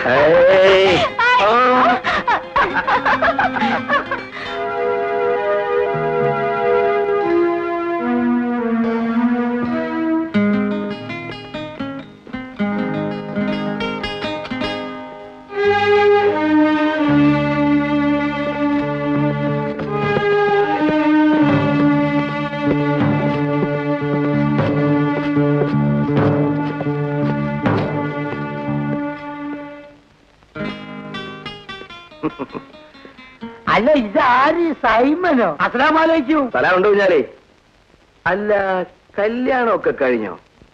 അല്ല, ഇതാര്? സൈമനോ? അസ്സലാമലൈക്കും. സലാമുണ്ടോ കുഞ്ഞാലേ? അല്ല, കല്യാണമൊക്കെ കഴിഞ്ഞോ?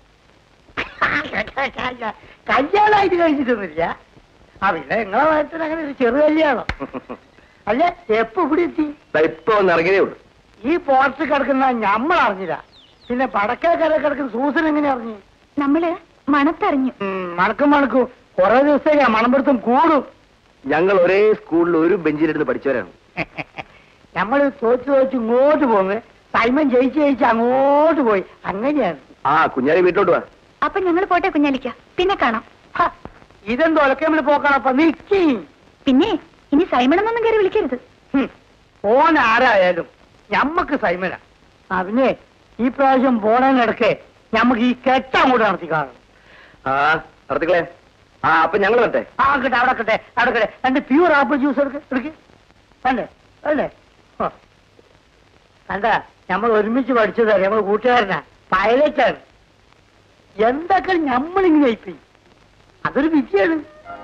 കല്യാണമായിട്ട് കഴിച്ചിട്ടൊന്നുമില്ല. പിന്നെ നിങ്ങളെ കാര്യത്തിൽ അങ്ങനെ ഒരു ചെറു കല്യാണം. അല്ല, എപ്പോ ഇവിടെ എത്തി? ഇപ്പൊ ഒന്ന് ഇറങ്ങിയതേ ഉള്ളൂ. ഈ പോർട്ട് കിടക്കുന്ന നമ്മൾ അറിഞ്ഞില്ല. പിന്നെ പടക്കേക്കര കിടക്കുന്ന സൂസൻ എങ്ങനെ അറിഞ്ഞു? നമ്മള് മണത്തറിഞ്ഞു. മണക്കും കുറെ ദിവസത്തേക്കാ മണമ്പടുത്തും കൂടും. ഞങ്ങൾ ഒരേ സ്കൂളിൽ ഒരു ബെഞ്ചിലിരുന്ന് പഠിച്ചവരാണ്. നമ്മള് തോച്ചു ഇങ്ങോട്ട് പോകുന്നത്, സൈമൻ ജയിച്ച് അങ്ങോട്ട് പോയി. അങ്ങനെയാണ്. ആ കുഞ്ഞാലി വീട്ടിലോട്ട് വാ. അപ്പൊ ഞങ്ങൾ പോട്ടെ കുഞ്ഞാലിക്ക, പിന്നെ കാണാം. ഇതെന്തോ ഒലക്കേമ്പിൽ പോക്കാണപ്പ നിക്കി. പിന്നെ ഇനി സൈമണെന്നൊന്നും കയറി വിളിക്കരുത്. ഓൻ ആരായാലും ഞമ്മക്ക് സൈമന. അതിനെ ഈ പ്രാവശ്യം പോണതിനിടക്ക് ഞമ്മക്ക് ഈ കെട്ട അങ്ങോട്ട് നടത്തി കാണും. ആ നടത്തിക്കളെ. ആ അപ്പൊ ഞങ്ങൾ വരട്ടെ. ആ കട്ടെ, അവിടെ കട്ടെ. രണ്ട് പ്യൂർ ആപ്പിൾ ജ്യൂസ് എടുക്ക്. കണ്ടേ കണ്ട, നമ്മൾ ഒരുമിച്ച് പഠിച്ചതാ. നമ്മൾ കൂട്ടുകാരനാ, പൈലറ്റാണ്. എന്തൊക്കെ നമ്മളിങ്ങനെ ആയിപ്പോയി. അതൊരു വിദ്യയാണ്.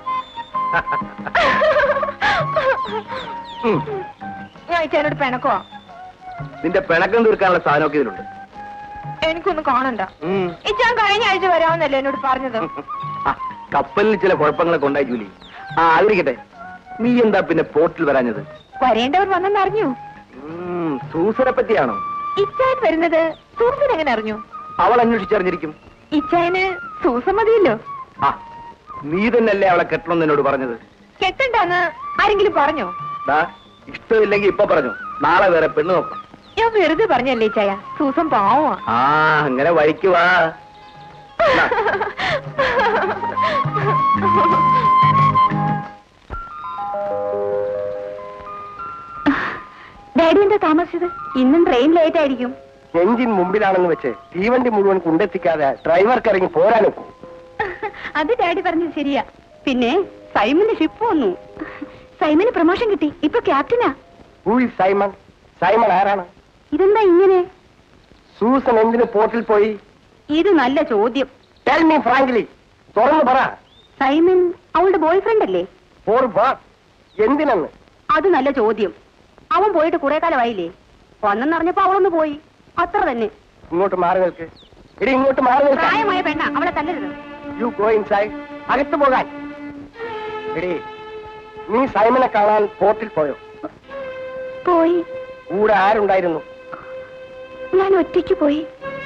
ഞാൻ ഇച്ചാനോട് പിണക്കോ? നിന്റെ പിണക്കം തീർക്കാനുള്ള സാധനമൊക്കെ ഇതിലുണ്ട്. എനിക്കൊന്നും കാണണ്ട. ഇച്ചാൻ കഴിഞ്ഞ ആഴ്ച വരാമെന്നല്ലേ എന്നോട് പറഞ്ഞത്. കപ്പലിൽ ചില കുഴപ്പങ്ങളൊക്കെ ഉണ്ടായി ജൂലി. ആ അതിരിക്കട്ടെ, നീ എന്താ പിന്നെ പോർട്ടിൽ വരാഞ്ഞത്? വരേണ്ടവർ വന്നെന്ന് അറിഞ്ഞു. സൂസനെ പറ്റിയാണോ? ഇച്ചാൻ വരുന്നത് സൂസൻ എങ്ങനെ അറിഞ്ഞു? അവൾ അന്വേഷിച്ചറിഞ്ഞിരിക്കും. ഇച്ചായന് സൂസൻ മതിയല്ലോ. ആ നീ തന്നെയല്ലേ അവളെ കെട്ടണമെന്ന് എന്നോട് പറഞ്ഞത്? കെട്ടണ്ടെന്ന് ആരെങ്കിലും പറഞ്ഞോ? ഇഷ്ടമില്ലെങ്കിൽ ഇപ്പൊ പറഞ്ഞു, നാളെ വേറെ പെണ്ണ് നോക്കാം. ഞാൻ വെറുതെ പറഞ്ഞല്ലേ ഇച്ചായ, സൂസൻ പാവമാ. ആ അങ്ങനെ വഴിക്ക് വാ. ഡാഡി എന്താ താമസിച്ചത്? ഇന്നും ട്രെയിൻ ലേറ്റ് ആയിരിക്കും. എഞ്ചിൻ മുമ്പിലാണെന്ന് വെച്ച് തീവണ്ടി മുഴുവൻ കൊണ്ടെത്തിക്കാതെ ഡ്രൈവർക്ക് ഇറങ്ങി പോരാനൊക്കും. അത് ഡാഡി പറഞ്ഞത് ശരിയാ. പിന്നെ സൈമന് ഷിപ്പ് വന്നു. സൈമന് പ്രൊമോഷൻ കിട്ടി, ഇപ്പൊ ക്യാപ്റ്റനാ. സൈമൺ? സൈമൺ ആരാണ്? ഇതെന്താ ഇങ്ങനെ? സൂസൻ എന്തിന് പോർട്ടിൽ പോയി? ഇത് നല്ല ചോദ്യം. ടെൽ മീ ഫ്രാങ്ക്ലി, തുറന്നു പറ. സൈമൻ അവളുടെ ബോയ് ഫ്രണ്ട് അല്ലേ? എന്തിനെന്ന്? അത് നല്ല ചോദ്യം. അവൻ പോയിട്ട് കുറെ കാലമായില്ലേ? വന്നെന്നറിഞ്ഞപ്പോ അവളൊന്ന് പോയി, അത്ര തന്നെ. ഇങ്ങോട്ട് മാറി നിൽക്ക്. എടി ഇങ്ങോട്ട് മാറി നിൽക്ക്. പ്രായമായ പെണ്ണ, അവളെ തല്ലരുത്. You go inside. അകത്ത് പോകാൻ. എടി നീ സൈമനെ കാണാൻ പോർട്ടിൽ പോയോ? പോയി. കൂടെ ആരുണ്ടായിരുന്നു? ഞാൻ ഒറ്റയ്ക്ക് പോയി.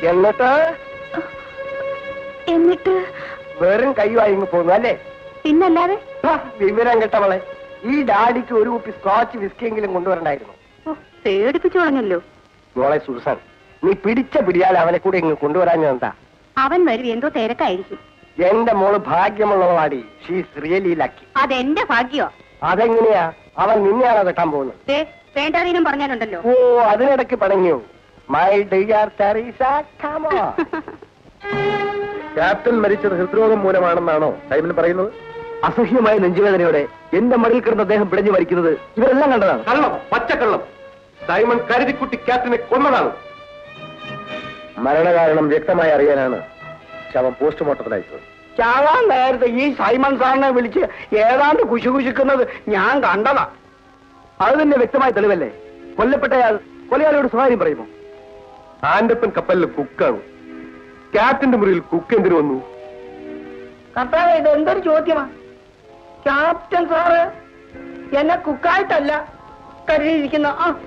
എന്നിട്ട് വെറും കൈവായി പോന്നു അല്ലേ? പിന്നല്ലാതെ. വിവരം കേട്ടവളെ, ഈ ഡാഡിക്ക് ഒരു കുപ്പി സ്കോച്ച് വിസ്കിയെങ്കിലും കൊണ്ടുവരണ്ടായിരുന്നു. പേടിപ്പിച്ചു കളഞ്ഞല്ലോ. മോളെ സൂസൻ, നീ പിടിച്ച പിടിയാൽ അവനെ കൂടെ ഇങ്ങ് കൊണ്ടുവരാഞ്ഞെന്താ? അവൻ വരും, എന്തോ തിരക്കായിരിക്കും. എന്റെ മോള് ഭാഗ്യമുള്ളവാടി. She's really lucky. അതെന്റെ ഭാഗ്യോ? അതെങ്ങനെയാ? അവൻ നിന്നെയാണോ കെട്ടാൻ പോകുന്നത്? വേണ്ടാതീനം പറഞ്ഞാലുണ്ടല്ലോ. ഓ, അതിനിടയ്ക്ക് പണങ്ങിയോ? My dear Teresa, come on. Captain മരിച്ചത് ഹൃദ്രോഗം മൂലമാണെന്നാണോ സൈമൻ പറയുന്നത്? അസഹ്യമായ നെഞ്ചുവേദനയോടെ എന്റെ മടിയിൽ കിടന്ന് അദ്ദേഹം പിടഞ്ഞു മരിക്കുന്നത് ഇവരെല്ലാം കണ്ടതാണ്. കള്ളം, പച്ചക്കള്ളം. സൈമൺ കരുതിക്കുട്ടി ക്യാപ്റ്റനെ കൊന്നതാണ്. മരണകാരണം വ്യക്തമായി അറിയാനാണ് ശവം പോസ്റ്റ്മോർട്ടത്തിൽ അയച്ചത്. ചാവാൻ നേരത്തെ ഈ സൈമൺ സാറിനെ വിളിച്ച് ഏതാണ്ട് കുശുകുശിക്കുന്നത് ഞാൻ കണ്ടതാ. അത് തന്നെ വ്യക്തമായ തെളിവല്ലേ? കൊല്ലപ്പെട്ടയാൾ കൊലയാളിയോട് സ്വകാര്യം പറയുമോ? ആൻഡപ്പൻ കപ്പലിൽ കുക്കാണ്. ക്യാപ്റ്റന്റെ മുറിയിൽ കുക്ക് എന്തിനു വന്നു? കർത്താവ്, ഇത് എന്തൊരു ചോദ്യമാ? ക്യാപ്റ്റൻ സാറ് എന്നെ കുക്കായിട്ടല്ല കരുതിയിരിക്കുന്ന.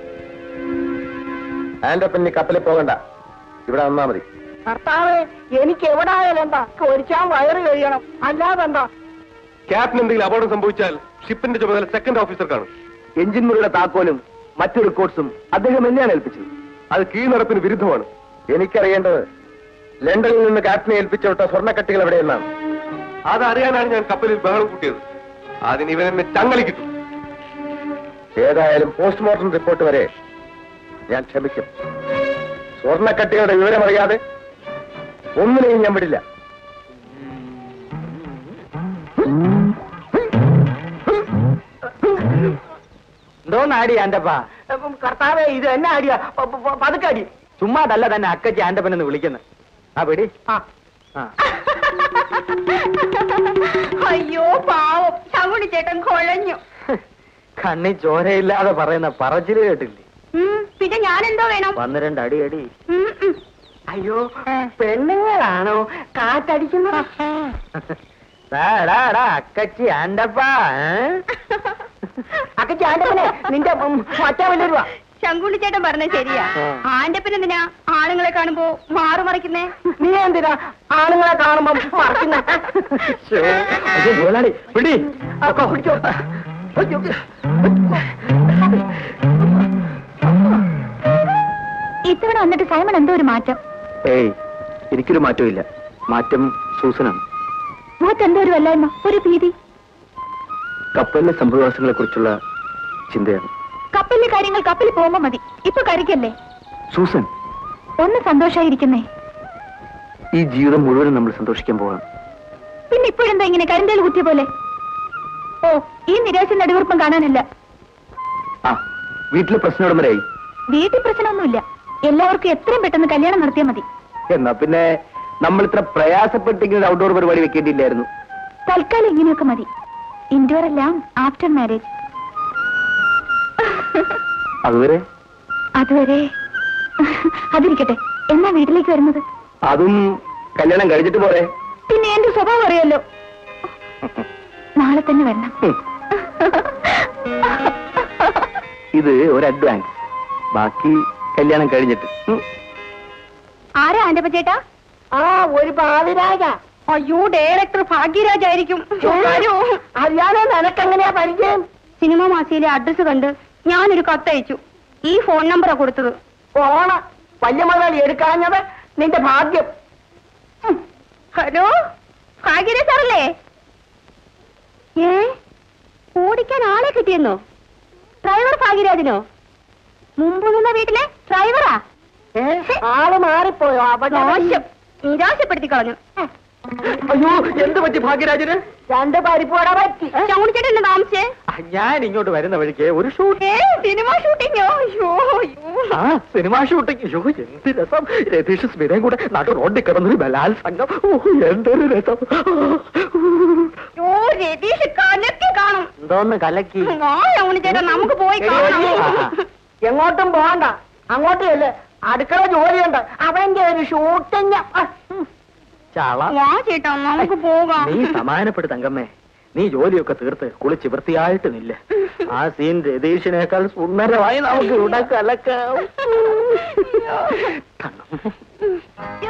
ആൻഡപ്പൻ കപ്പലിൽ പോകണ്ട, ഇവിടെ വന്നാ മതി. കർത്താവ്, എനിക്ക് എവിടെ ആയാലും എന്താ? ഒരിച്ചാൻ വയറ് കഴിയണം, അല്ലാതെ എന്താ? ക്യാപ്റ്റൻ എന്തെങ്കിലും അപകടം സംഭവിച്ചാൽ ഷിപ്പിന്റെ ചുമതല സെക്കൻഡ് ഓഫീസർക്കാണ്. എഞ്ചിൻ മുറിയുടെ താക്കോലും മറ്റു റിക്കോർഡ്സും അദ്ദേഹം എന്നെയാണ് ഏൽപ്പിച്ചത്. അത് കീഴ്നടപ്പിന് വിരുദ്ധമാണ്. എനിക്കറിയേണ്ടത് ലണ്ടനിൽ നിന്ന് ക്യാപ്റ്റനെ ഏൽപ്പിച്ചുവിട്ട സ്വർണ്ണക്കട്ടികൾ എവിടെയെന്നാണ്. അതറിയാനാണ് ഞാൻ കപ്പലിൽ ബഹളം കൂട്ടിയത്. അതിന് ഇവനെന്നെ ചങ്ങലി കിട്ടും. ഏതായാലും പോസ്റ്റ്മോർട്ടം റിപ്പോർട്ട് വരെ ഞാൻ ക്ഷമിക്കും. സ്വർണ്ണക്കട്ടികളുടെ വിവരമറിയാതെ ഒന്നിനെയും ഞാൻ വിടില്ല. എന്തോന്നാടി ആന്റപ്പാ? കർത്താവേ, ഇത് എന്നെ ആടിയാ? പതുക്കടി. ചുമ്മാതല്ല തന്നെ അക്കച്ചി ആന്റപ്പനെന്ന് വിളിക്കുന്നത്. ആ പിടി. അയ്യോ പാവം, ശങ്കുണ്ണി ചേട്ടൻ കുഴഞ്ഞു. കണ്ണി ചോരയില്ലാതെ പറയുന്ന പറച്ചില് കേട്ടില്ലേ? പിന്നെ ഞാനെന്തോ വേണം? 12 അടി അടി. അയ്യോ, പെണ്ണുങ്ങളാണോ കാറ്റടിക്കുന്നത്? അക്കച്ചി ആന്റപ്പാ. അക്കച്ചി ആന്റപ്പനെ നിന്റെ മറ്റാ വലിയ ശങ്കുണ്ണി ചേട്ടൻ പറഞ്ഞ ശരിയാ. ആന്റപ്പനെന്തിനാ ആണുങ്ങളെ കാണുമ്പോ മാറുമറിക്കുന്നേ? നീ എന്തിനാ ആണുങ്ങളെ കാണുമ്പോ മറക്കുന്ന? പിടി. ഇത്തവണ വന്നിട്ട് സൈമൺ എന്തോ ഒരു മാറ്റം. ഏയ്, എനിക്കൊരു മാറ്റവും ഇല്ല. മാറ്റം സൂസനാണ്. മുഖത്തെന്തോ ഒരു വല്ലായ്മ, ഒരു ഭീതി. കപ്പലിലെ സംഭവവാസങ്ങളെ കുറിച്ചുള്ള ചിന്തയാണ്. കപ്പലിലെ കാര്യങ്ങൾ കപ്പലിൽ പോകുമ്പോ മതി. ഇപ്പൊ കരിക്കല്ലേ? സൂസൻ, ഒന്ന് സന്തോഷായിരിക്കുന്നേ. ഈ ജീവിതം മുഴുവനും നമ്മൾ സന്തോഷിക്കാൻ പോവാം. പിന്നെ ഇപ്പോഴെന്താ ഇങ്ങനെ കരിന്തേൽ കുത്തിയ പോലെ? ഓ, ഈ നിരാശ നടുവീർപ്പം കാണാനില്ല. ആ, വീട്ടിലെ പ്രശ്നം ഉടമരായി. വീട്ടിൽ പ്രശ്നമൊന്നുമില്ല. എല്ലാവർക്കും എത്രയും പെട്ടെന്ന് കല്യാണം നടത്തിയാൽ മതി. എന്നാ പിന്നെ നമ്മൾ ഇത്ര പ്രയാസപ്പെട്ടിങ്ങനെ ഔട്ട്ഡോർ പരിപാടി വെക്കേണ്ടിയില്ലായിരുന്നു. തൽക്കാലം ഇങ്ങനെയൊക്കെ മതി. ഇൻഡോർ എല്ലാം ആഫ്റ്റർ മാരേജ്. അതുവരെ അതിരിക്കട്ടെ. എന്നാ വീട്ടിലേക്ക് വരുന്നത്? അതും കല്യാണം കഴിച്ചിട്ട് പോരെ. പിന്നെ എന്റെ സ്വഭാവം അറിയാലോ. നാളെ തന്നെ വരണം. ഇത് ഒരു അഡ്വാൻസ്. ബാക്കി കല്യാണം കഴിഞ്ഞിട്ട്. ആരാ ആന്റപ്പ ചേട്ടാ? ഒരു ഭാവിരാജ. അയ്യോ, ഡയറക്ടർ ഭാഗ്യരാജായിരിക്കും. അറിയാതെ നിനക്കെങ്ങനെയാ പരിചയം? സിനിമ മാസിയിലെ അഡ്രസ് കണ്ട് ഞാനൊരു കത്തയച്ചു. ഈ ഫോൺ നമ്പറാ കൊടുത്തത്. പോണ വലിയ മുതലാളി എടുക്കാഞ്ഞത് നിന്റെ ഭാഗ്യം. ഹലോ, ഭാഗ്യരാജ് സാറല്ലേ? ഓടിക്കാൻ ആളെ കിട്ടിയെന്നോ? ഡ്രൈവർ ഭാഗ്യരാജിനോ? മുമ്പ് നിന്ന വീട്ടിലെ ഡ്രൈവറാ? ആള് മാറിപ്പോയോ? മോശം, നിരാശപ്പെടുത്തി കളഞ്ഞു. അയ്യോ, എന്ത് പറ്റി ഭാഗ്യരാജന്? 2 പരിപ്പോട പറ്റി. ചങ്ങുണിച്ചേട്ടൻ താമസിച്ചേ? ഞാൻ ഇങ്ങോട്ട് വരുന്ന വഴിക്ക് ഒരു ഷൂട്ട്. സിനിമ ഷൂട്ടിങ്ങോ? അയ്യോ അയ്യോ. ആ, സിനിമാ ഷൂട്ടിങ്. അയ്യോ, എന്ത് രസം. രതീഷ് സ്മിതയും കൂടെ നാട്ടു റോഡിൽ കിടന്നൊരു ബലാത്സംഗം. എന്തൊരു രസം. രതീഷ് കലക്കി കാണും. എന്തോന്ന് കലക്കി? ചങ്ങുണിച്ചേട്ടൻ, നമുക്ക് പോയി കാണാം. എങ്ങോട്ടും പോകണ്ട, അങ്ങോട്ടും അല്ലേ. അടുക്കള ജോലിയുണ്ട്. അവന്റെ ഒരു ഷൂട്ടിങ്. വാ ചേട്ടാ, നമുക്ക് പോകാം. നീ സമാധാനപ്പെടു തങ്കമ്മേ. നീ ജോലിയൊക്കെ തീർത്ത് കുളിച്ച് വൃത്തിയായിട്ട് നില്ല. ആ സീൻ രതീഷിനേക്കാൾ സുന്ദരമായി നമുക്ക് ഇവിടെ കലക്കാം.